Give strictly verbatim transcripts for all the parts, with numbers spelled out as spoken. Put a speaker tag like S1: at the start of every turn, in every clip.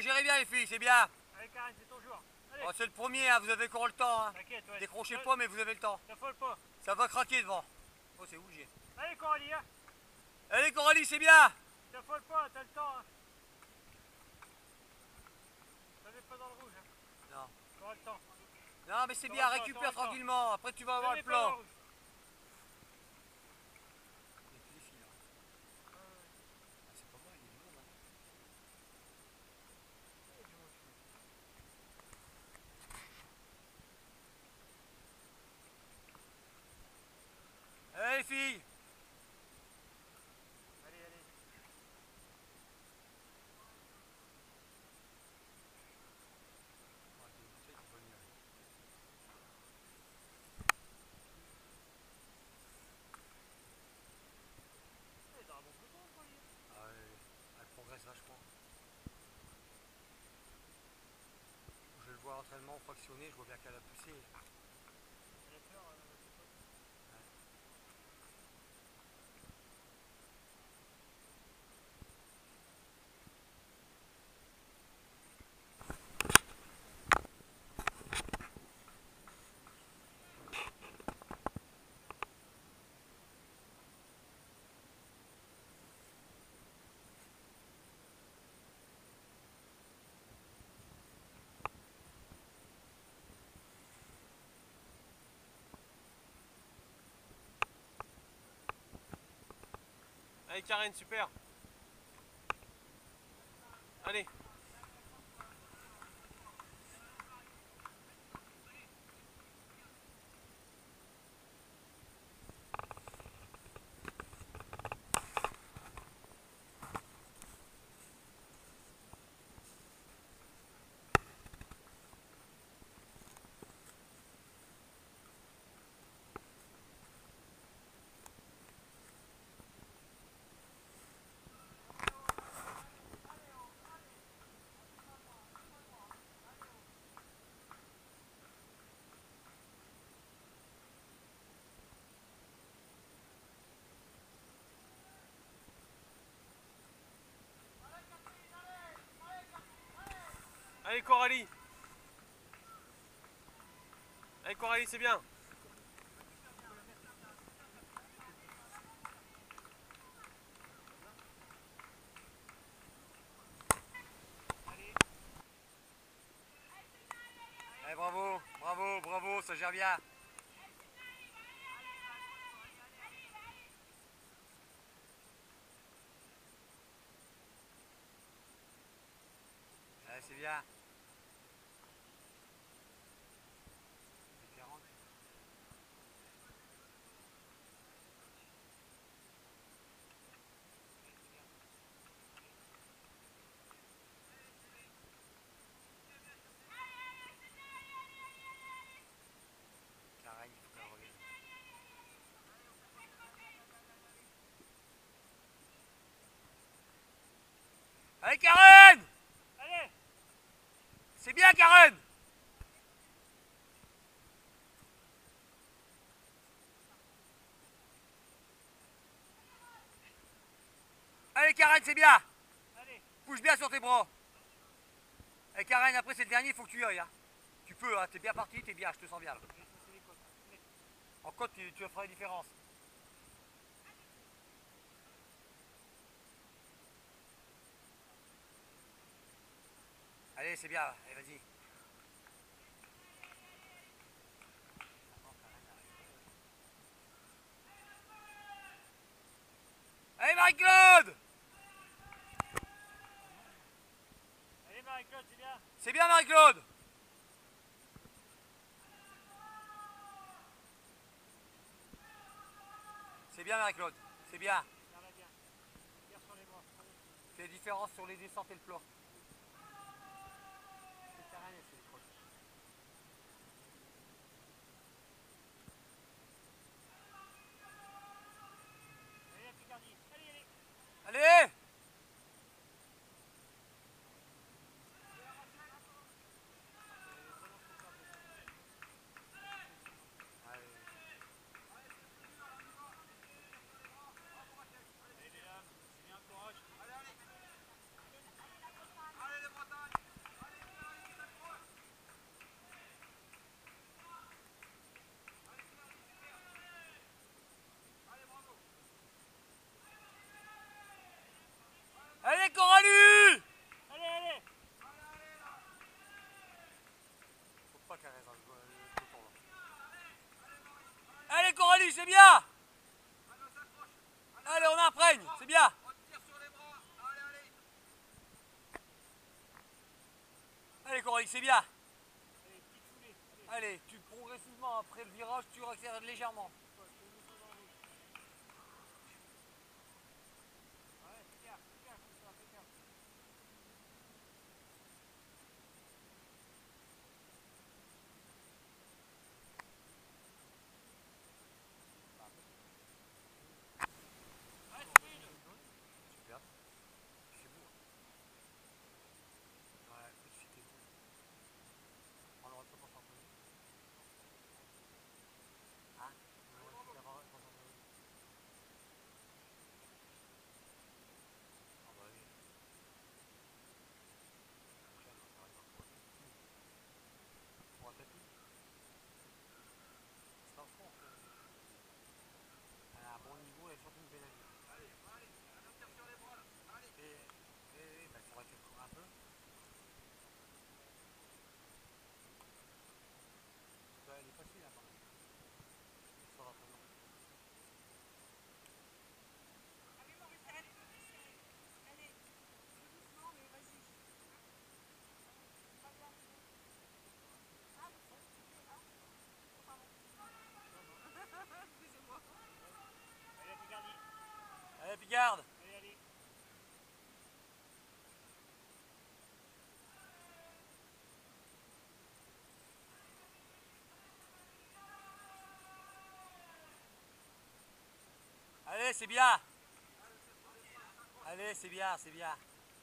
S1: gérez bien les filles, c'est bien.
S2: Allez Karen, c'est ton jour.
S1: Oh, c'est le premier, hein, vous avez encore le temps. Hein.
S2: T'inquiète, ouais.
S1: Décrochez pas, mais vous avez le temps.
S2: T'affole pas.
S1: Ça va craquer devant. Oh, c'est où j'ai.
S2: Allez Coralie, hein.
S1: Allez Coralie, c'est bien.
S2: T'affole pas, t'as le temps. Hein. Ça n'est pas dans le rouge. Hein.
S1: Non.
S2: T'auras le temps.
S1: Non, mais c'est bien, récupère tranquillement. Après, tu vas avoir le plan. Allez les filles.
S2: Allez, allez. Elle est dans un bon peloton, quoi, lui.
S1: Ah ouais, elle progresse vachement. Je le vois à l'entraînement fractionné, je vois bien qu'elle a poussé.
S2: Elle a peur, euh, c'est pas...
S3: Allez Karen, super. Allez. Allez Coralie. Allez Coralie, c'est bien.
S1: Allez, bravo, bravo, bravo, ça gère bien. Allez, c'est bien. Allez Karen!
S2: Allez!
S1: C'est bien Karen! Allez Karen, c'est bien!
S2: Allez!
S1: Bouge bien sur tes bras! Allez Karen, après c'est le dernier, il faut que tu y ailles. Hein. Tu peux, hein, t'es bien parti, t'es bien, je te sens bien. Là. En côte, tu, tu feras la différence. Allez, c'est bien, allez, vas-y. Allez Marie-Claude!
S2: Allez Marie-Claude, c'est bien!
S1: C'est bien Marie-Claude! C'est bien Marie-Claude, c'est bien.
S2: Garde-la bien. Tire sur les bras.
S1: Fais la différence sur les descentes et le plat. C'est Karen, c'est les croches.
S2: Allez la Picardie, allez, allez!
S1: Allez! c'est bien. Allez, on imprègne, c'est bien. Allez Coralie, c'est bien.
S2: Allez, petite foulée. Allez.
S1: Allez, tu progressivement après le virage, tu accélères légèrement.
S2: Ouais, je te mets sur dans la bouche. Ouais, fais gaffe, fais gaffe comme ça, fais gaffe. Ouais, speed.
S1: Super. C'est beau. Ouais, c'était beau. On le retrouve pour s'entraîner. Hein? On le retrouve pour s'entraîner. Ah bah oui. La prochaine, on arrive à pour un tapis. Pour un tapis. C'est pas fort. Elle a un bon niveau, elle est surtout une belle allure. Allez, allez, allez, on tire sur les bras là. Allez. Et, et, et bah, il faudrait qu'elle court un peu. Bah, elle est facile hein, quand même. Sur l'entraînement.
S4: Allez Morissette, allez, tout doucement mais vas-y. Pas bien. Ah je sais, ah, oh, pardon. Excusez-moi.
S2: Allez, la Picardie.
S1: Allez, Picarde.
S2: Allez, allez.
S1: Allez, c'est bien. Allez, c'est bien, c'est bien.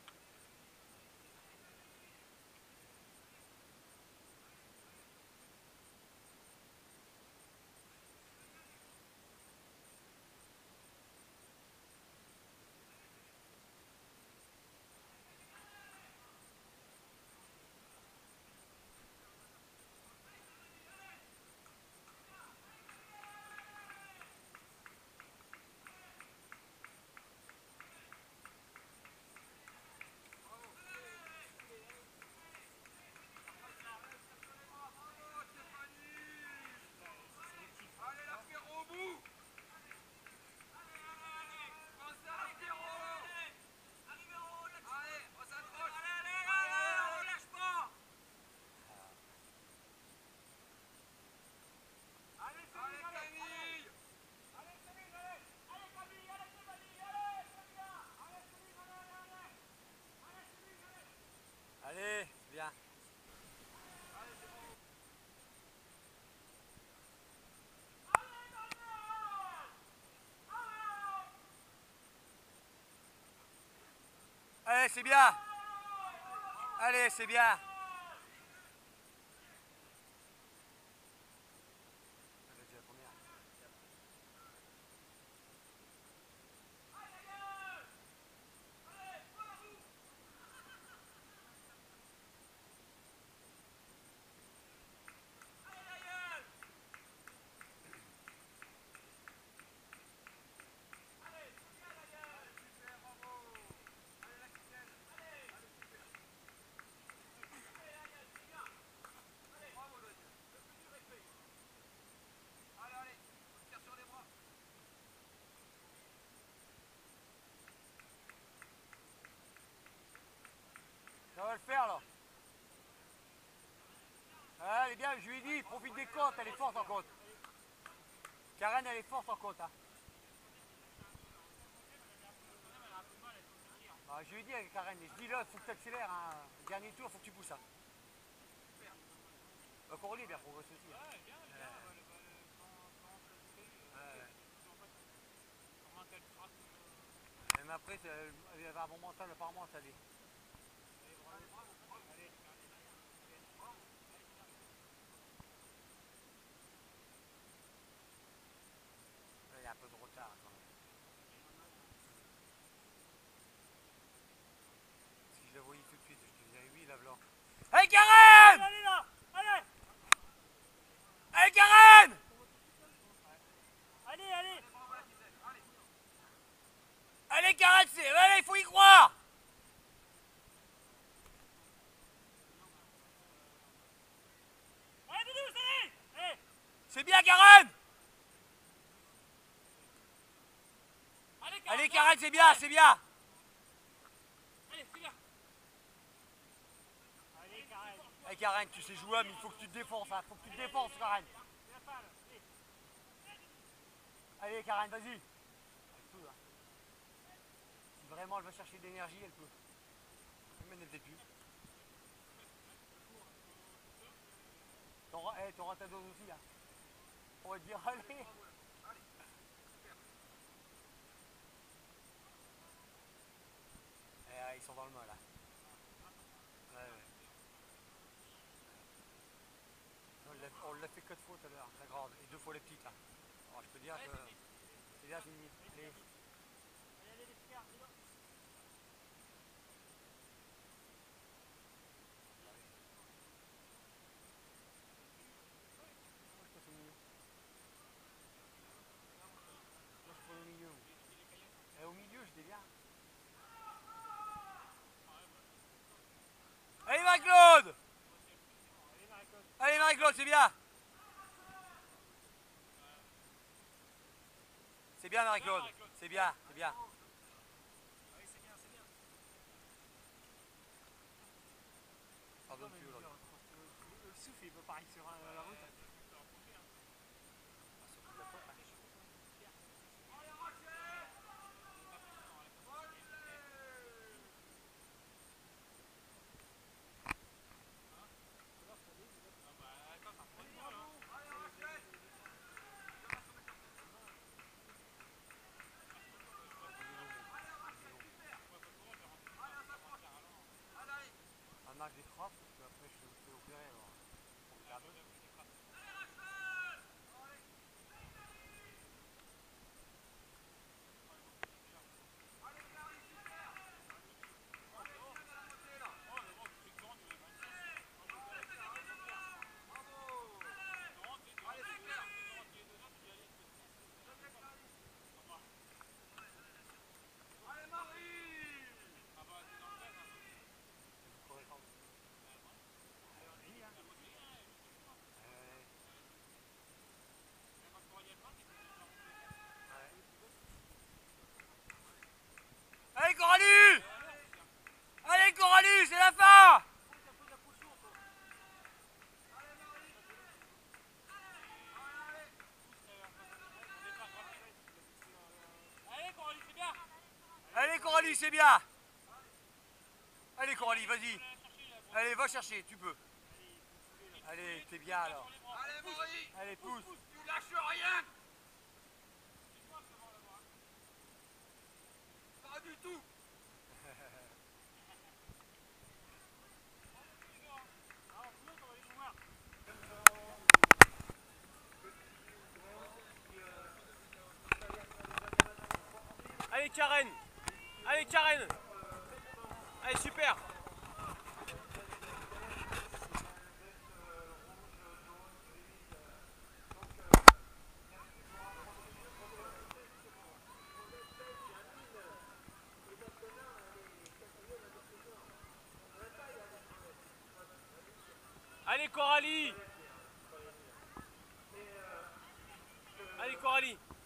S1: Allez, c'est bien. Allez, c'est bien. Allez, c'est bien. Elle est déjà combien? Ça va le faire là. Ah, elle est bien, je lui ai dit, profite des côtes, elle est forte en côte. Karen, elle est forte en côte. Hein. Ah, je lui ai dit avec Karen, je dis là, il faut que tu accélères. Hein. Dernier tour, il faut que tu pousses. Hein. Bah, Coralie est bien progressé aussi. Hein.
S2: Ouais, bien, bien.
S1: Ouais.
S2: Bah, le, bah, le, quand, quand on se fait,
S1: Ouais.
S2: en fait, comment qu'elle frappe. Euh,
S1: Même après, elle elle avait un bon mental, apparemment, ça allait.
S2: allez, bravo. Allez, Picardie. Allez, bravo. Allez, Picardie.
S1: Il y a un peu de retard quand même. Si je la voyais tout de suite, je te dirais oui, la blanc. Hey Karen!
S2: Allez, là. Allez.
S1: Hey Karen!
S2: Allez, allez.
S1: Allez Karen, c'est... Allez, il faut y croire!
S2: Allez, Doudou, allez. Allez.
S1: C'est bien Karen! Karen, c'est bien, c'est bien.
S2: Allez, c'est bien. Allez, Karen.
S1: Allez Karen, tu sais jouer, mais il faut que tu te défenses, hein. Faut que tu te défenses, Karen.
S2: C'est la balle. Allez.
S1: Allez Karen, vas-y. Elle peut, hein. Si vraiment elle va chercher de l'énergie, elle peut. Mais elle ne plus. T'auras hey, t'auras ta dose aussi, là. On va te dire, allez. Eh, ils sont dans le mal, là. Ouais, ouais. On l'a fait quatre fois tout à l'heure, la grande, et deux fois les petites, là. Alors je peux dire que c'est bien fini. Allez.
S2: Allez, allez, les frères, dis donc.
S1: Moi je passe au milieu. Moi je prends au milieu. Et au milieu, j'étais bien. Allez Marie-Claude.
S2: Allez, Marie-Claude.
S1: Allez Marie-Claude, c'est bien. C'est bien Marie-Claude. C'est bien, c'est bien.
S2: Oui, c'est bien, c'est bien.
S1: Pardonne plus aujourd'hui.
S2: Le souffle, il peut pas arriver sur euh, la route.
S1: Un match des frappes, parce qu'après je fais opérer alors. On regarde. Allez Coralie. Allez Coralie, c'est la fin.
S2: Allez, Coralie, c'est bien.
S1: Allez Coralie, c'est bien. Allez Coralie, vas-y. Allez, va chercher, tu peux. Allez, t'es bien alors.
S5: Allez Marie.
S1: Allez, pousse.
S5: Tu lâches rien. Pas du tout.
S2: Ah, on flotte, on va les voir.
S3: Allez Karen. Allez Karen. Allez, super. Allez Coralie. Allez Coralie.